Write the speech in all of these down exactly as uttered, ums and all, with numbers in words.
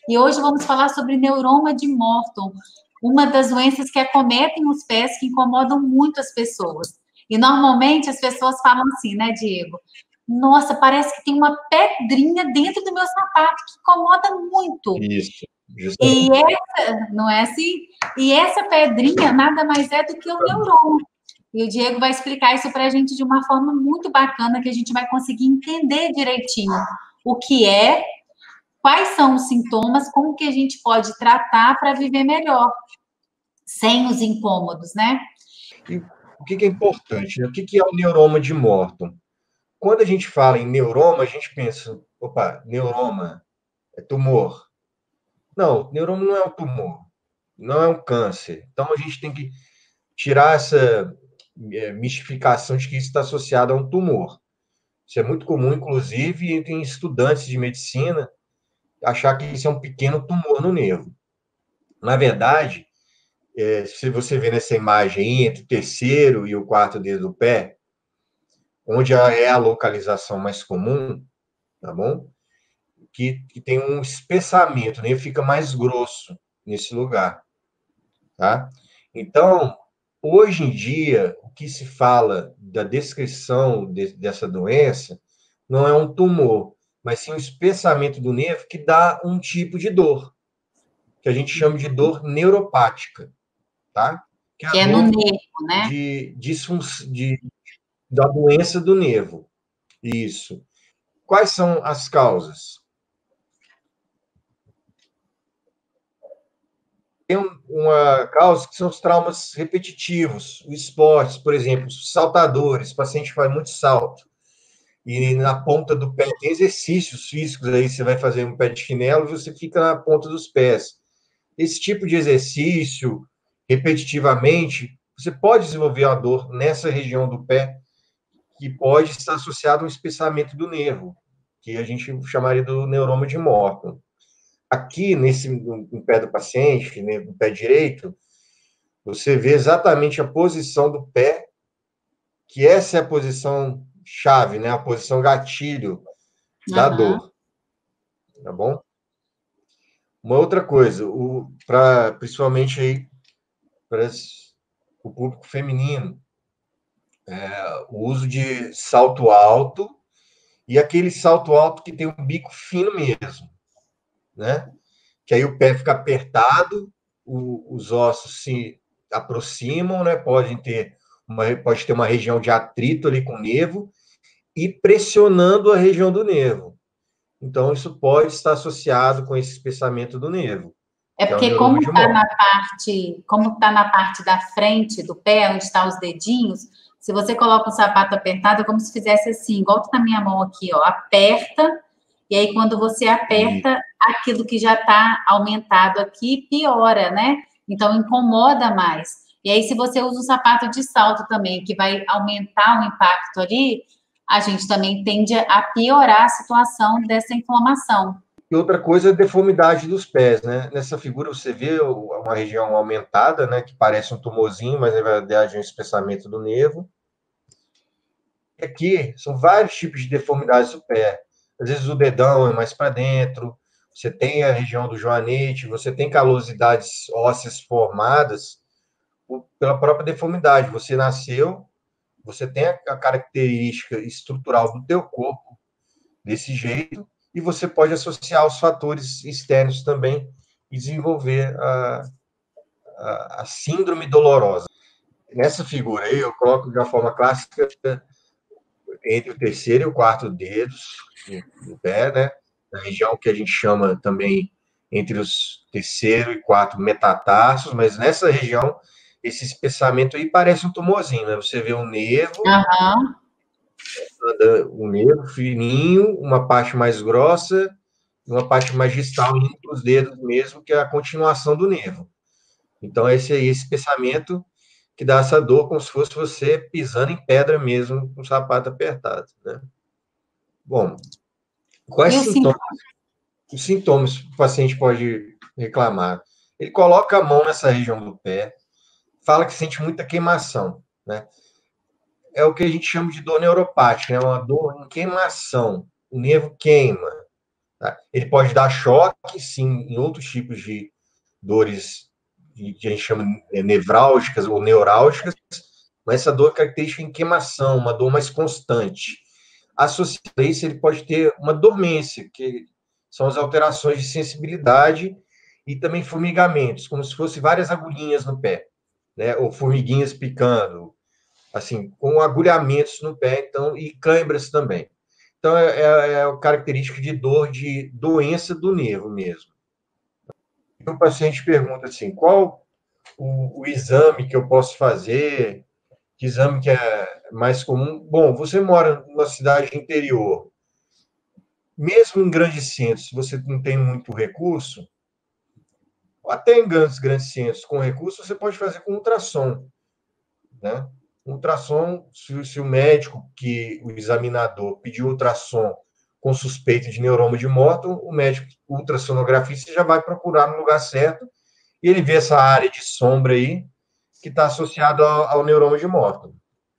E hoje vamos falar sobre neuroma de Morton, uma das doenças que acometem os pés, que incomodam muito as pessoas. E normalmente as pessoas falam assim, né, Diego? Nossa, parece que tem uma pedrinha dentro do meu sapato que incomoda muito. Isso, e justamente. essa, não é assim? E essa pedrinha nada mais é do que o neuroma. E o Diego vai explicar isso para a gente de uma forma muito bacana, que a gente vai conseguir entender direitinho o que é, quais são os sintomas, como que a gente pode tratar para viver melhor, sem os incômodos, né? E o que é importante, né? O que é o neuroma de Morton? Quando a gente fala em neuroma, a gente pensa, opa, neuroma é tumor. Não, neuroma não é um tumor, não é um câncer. Então, a gente tem que tirar essa é, mistificação de que isso está associado a um tumor. Isso é muito comum, inclusive, entre estudantes de medicina, achar que isso é um pequeno tumor no nervo. Na verdade, é, se você vê nessa imagem aí, entre o terceiro e o quarto dedo do pé, onde é a localização mais comum, tá bom? Que, que tem um espessamento, né? Fica mais grosso nesse lugar, tá? Então, hoje em dia, o que se fala da descrição de, dessa doença não é um tumor, mas sim um espessamento do nervo que dá um tipo de dor, que a gente chama de dor neuropática, tá? Que é a Que é no dor nervo, né? de, de, da doença do nervo. Isso. Quais são as causas? Tem uma causa que são os traumas repetitivos, o esporte, por exemplo, os saltadores, o paciente faz muito salto, e na ponta do pé tem exercícios físicos aí, você vai fazer um pé de chinelo e você fica na ponta dos pés. Esse tipo de exercício, repetitivamente, você pode desenvolver uma dor nessa região do pé, que pode estar associado a um espessamento do nervo, que a gente chamaria do neuroma de Morton. Aqui, nesse, no pé do paciente, né, no pé direito, você vê exatamente a posição do pé, que essa é a posição chave, né, a posição gatilho da Uhum. dor. Tá bom? Uma outra coisa, o, pra, principalmente aí para o público feminino, é, o uso de salto alto e aquele salto alto que tem um bico fino mesmo, né? Que aí o pé fica apertado, o, os ossos se aproximam, né? Podem ter uma, pode ter uma região de atrito ali com o nervo e pressionando a região do nervo. Então, isso pode estar associado com esse espessamento do nervo, É que é o porque neuroma como de está Morton. na parte, como está na parte da frente do pé, onde estão os dedinhos, se você coloca o sapato apertado, é como se fizesse assim, igual que na minha mão aqui, ó, aperta, e aí quando você aperta, E, aquilo que já está aumentado aqui piora, né? Então incomoda mais. E aí, se você usa um sapato de salto também, que vai aumentar o impacto ali, a gente também tende a piorar a situação dessa inflamação. e outra coisa é a deformidade dos pés, né? Nessa figura você vê uma região aumentada, né? Que parece um tumorzinho, mas na verdade é um espessamento do nervo. E aqui são vários tipos de deformidades do pé. Às vezes o dedão é mais para dentro, você tem a região do joanete, você tem calosidades ósseas formadas pela própria deformidade. Você nasceu, você tem a característica estrutural do teu corpo desse jeito, e você pode associar os fatores externos também e desenvolver a, a, a síndrome dolorosa. Nessa figura aí, eu coloco de uma forma clássica entre o terceiro e o quarto dedos do, do pé, né? Na região que a gente chama também entre os terceiro e quarto metatarsos, mas nessa região, esse espessamento aí parece um tumorzinho, né? Você vê um nervo, Aham. um nervo fininho, uma parte mais grossa, uma parte mais distal entre os dedos mesmo, que é a continuação do nervo. Então, esse aí, esse espessamento que dá essa dor como se fosse você pisando em pedra mesmo, com o sapato apertado, né? Bom, quais E o sintomas? Os sintomas que o paciente pode reclamar? Ele coloca a mão nessa região do pé, fala que sente muita queimação, né? É o que a gente chama de dor neuropática, né? Uma dor em queimação. O nervo queima. Tá? Ele pode dar choque, sim, em outros tipos de dores que a gente chama nevrálgicas ou neurálgicas, mas essa dor característica em queimação, uma dor mais constante. Associado a isso, ele pode ter uma dormência, que são as alterações de sensibilidade e também formigamentos, como se fossem várias agulhinhas no pé, né? Ou formiguinhas picando, assim, com agulhamentos no pé, então, e câimbras também. Então, é, é, é a característica de dor de doença do nervo mesmo. O paciente pergunta assim, qual o, o exame que eu posso fazer? Que exame que é mais comum? Bom, você mora numa cidade interior, mesmo em grandes centros, se você não tem muito recurso, até em grandes, grandes centros com recurso, você pode fazer com ultrassom, né? Ultrassom, se, se o médico, que o examinador pediu ultrassom com suspeita de neuroma de morto, o médico ultrassonografista já vai procurar no lugar certo e ele vê essa área de sombra aí que está associada ao, ao neuroma de morto.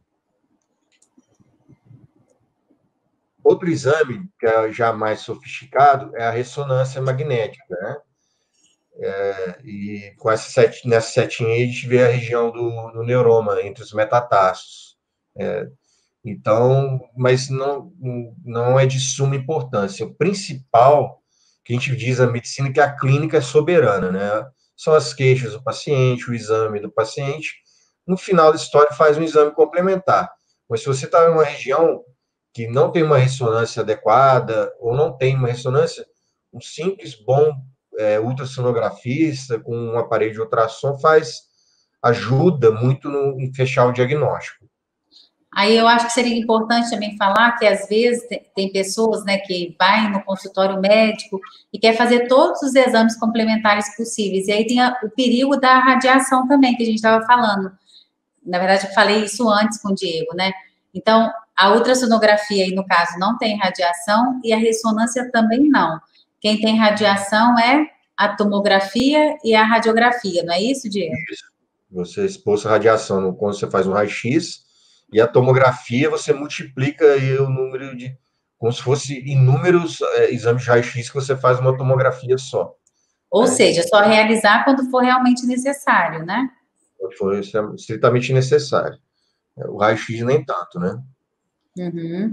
Outro exame, que é já mais sofisticado, é a ressonância magnética, né? É, e com essa set, nessa setinha aí, a gente vê a região do, do neuroma, entre os metatarsos. É, então, mas não, não é de suma importância. O principal, que a gente diz na medicina, é que a clínica é soberana, né? São as queixas do paciente, o exame do paciente. No final da história, faz um exame complementar. Mas se você está em uma região que não tem uma ressonância adequada, ou não tem uma ressonância, um simples, bom é, ultrassonografista com um aparelho de ultrassom faz, ajuda muito no, em fechar o diagnóstico. Aí eu acho que seria importante também falar que, às vezes, tem pessoas, né, que vai no consultório médico e quer fazer todos os exames complementares possíveis. E aí tem a, o perigo da radiação também, que a gente estava falando. Na verdade, eu falei isso antes com o Diego, né? Então, a ultrassonografia, aí, no caso, não tem radiação e a ressonância também não. Quem tem radiação é a tomografia e a radiografia, não é isso, Diego? Isso. Você expôs a radiação quando você faz um raio-x, e a tomografia você multiplica aí o número de... como se fosse inúmeros é, exames de raio-x que você faz uma tomografia só. Ou né? seja, só realizar quando for realmente necessário, né? Quando for estritamente necessário. O raio-x nem tanto, né? Uhum.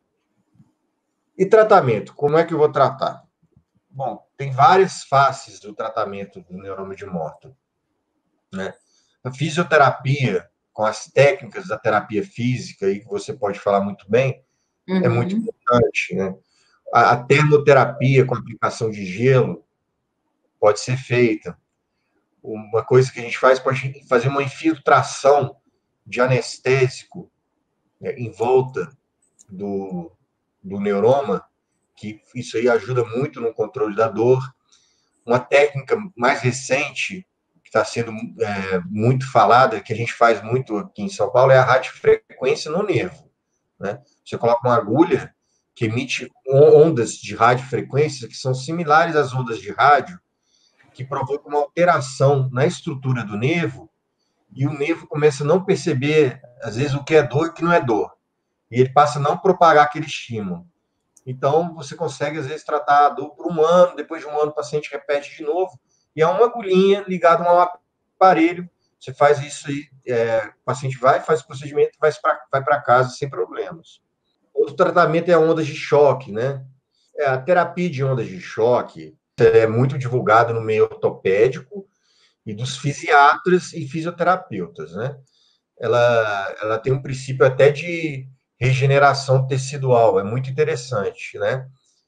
E tratamento? Como é que eu vou tratar? Bom, tem várias faces do tratamento do neuroma de morto, né? A fisioterapia, com as técnicas da terapia física, aí, que você pode falar muito bem, Uhum. é muito importante, né? A, a termoterapia com aplicação de gelo pode ser feita. Uma coisa que a gente faz, pode fazer uma infiltração de anestésico, né, em volta do, do neuroma, que isso aí ajuda muito no controle da dor. Uma técnica mais recente, que está sendo é, muito falada, que a gente faz muito aqui em São Paulo, é a radiofrequência no nervo. Né? Você coloca uma agulha que emite ondas de radiofrequência que são similares às ondas de rádio, que provocam uma alteração na estrutura do nervo, e o nervo começa a não perceber, às vezes, o que é dor e o que não é dor. E ele passa a não propagar aquele estímulo. Então, você consegue, às vezes, tratar a dor por um ano, depois de um ano o paciente repete de novo, e é uma agulhinha ligada a um aparelho, você faz isso aí, é, o paciente vai, faz o procedimento, vai para casa sem problemas. Outro tratamento é ondas de choque, né? É, a terapia de ondas de choque é muito divulgada no meio ortopédico e dos fisiatras e fisioterapeutas, né? Ela, ela tem um princípio até de regeneração tecidual, é muito interessante, né?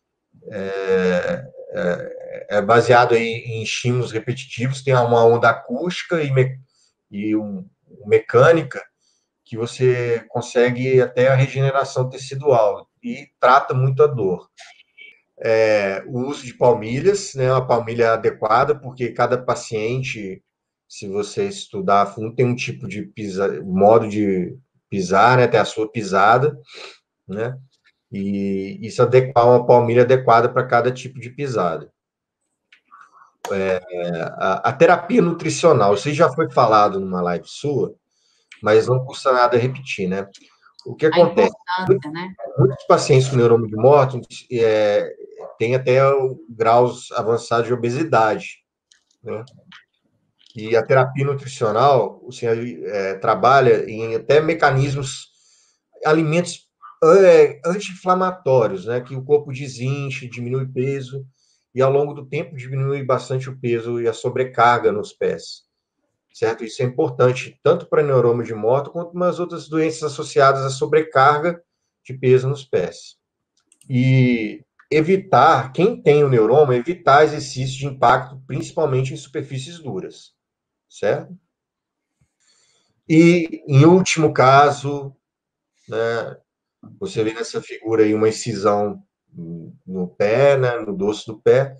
É, é, é baseado em, em estímulos repetitivos, tem uma onda acústica e, me, e um, mecânica que você consegue até a regeneração tecidual e trata muito a dor. É, o uso de palmilhas, né, uma palmilha adequada, porque cada paciente, se você estudar a fundo, tem um tipo de pisa, modo de pisar, né, tem a sua pisada, né, e isso adequar uma palmilha adequada para cada tipo de pisada. É, a, a terapia nutricional, isso já foi falado numa live sua, mas não custa nada repetir, né? O que acontece? A importância, né? Muitos pacientes com neuroma de morte é, tem até graus avançados de obesidade, né? E a terapia nutricional, assim, é, trabalha em até mecanismos, alimentos é, anti-inflamatórios, né? Que o corpo desinche, diminui peso, e ao longo do tempo diminui bastante o peso e a sobrecarga nos pés, certo? Isso é importante tanto para neuroma de Morton quanto para as outras doenças associadas à sobrecarga de peso nos pés. E evitar, quem tem o neuroma, evitar exercício de impacto, principalmente em superfícies duras, certo? E, em último caso, né, você vê nessa figura aí uma incisão no pé, né, no dorso do pé,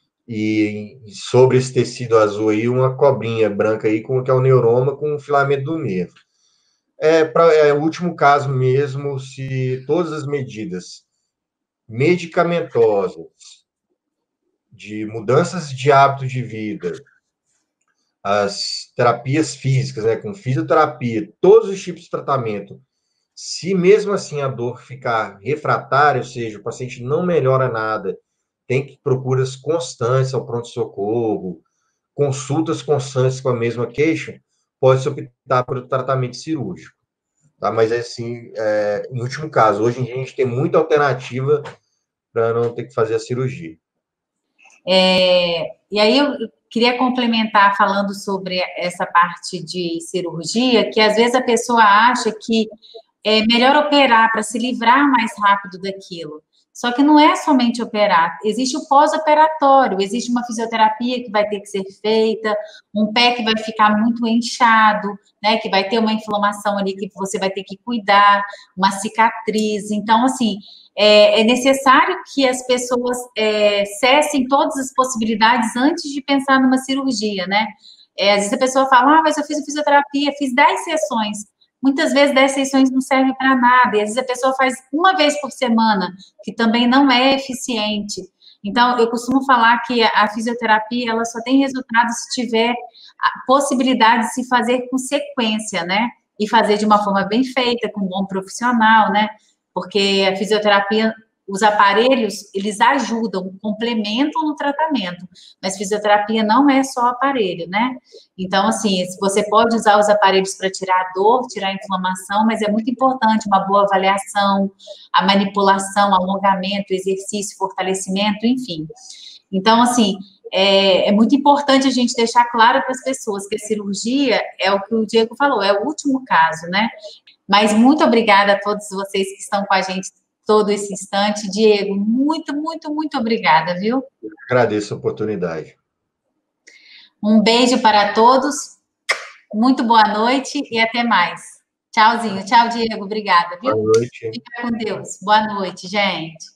e sobre esse tecido azul aí, uma cobrinha branca aí, com, que é o neuroma com o filamento do nervo. É, pra, é o último caso mesmo, se todas as medidas medicamentosas, de mudanças de hábito de vida, as terapias físicas, né, com fisioterapia, todos os tipos de tratamento, se mesmo assim a dor ficar refratária, ou seja, o paciente não melhora nada, tem que procuras constantes ao pronto-socorro, consultas constantes com a mesma queixa, pode-se optar por tratamento cirúrgico. Tá? Mas, assim, é, em último caso, hoje em dia a gente tem muita alternativa para não ter que fazer a cirurgia. É, e aí eu queria complementar falando sobre essa parte de cirurgia, que às vezes a pessoa acha que é melhor operar para se livrar mais rápido daquilo. Só que não é somente operar, existe o pós-operatório, existe uma fisioterapia que vai ter que ser feita, um pé que vai ficar muito inchado, né, que vai ter uma inflamação ali que você vai ter que cuidar, uma cicatriz. Então, assim, é, é necessário que as pessoas é, cessem todas as possibilidades antes de pensar numa cirurgia, né? É, às vezes a pessoa fala, ah, mas eu fiz fisioterapia, fiz dez sessões. Muitas vezes dez sessões não servem para nada, e às vezes a pessoa faz uma vez por semana, que também não é eficiente. Então, eu costumo falar que a fisioterapia, ela só tem resultado se tiver a possibilidade de se fazer com sequência, né? E fazer de uma forma bem feita, com um bom profissional, né? Porque a fisioterapia, os aparelhos, eles ajudam, complementam no tratamento, mas fisioterapia não é só aparelho, né? Então, assim, você pode usar os aparelhos para tirar a dor, tirar a inflamação, mas é muito importante uma boa avaliação, a manipulação, alongamento, exercício, fortalecimento, enfim. Então, assim, é, é muito importante a gente deixar claro para as pessoas que a cirurgia é o que o Diego falou, é o último caso, né? Mas muito obrigada a todos vocês que estão com a gente todo esse instante. Diego, muito, muito, muito obrigada, viu? Eu agradeço a oportunidade. Um beijo para todos, muito boa noite e até mais. Tchauzinho, tchau, Diego, obrigada, viu? Boa noite. Fica com Deus. Boa noite, gente.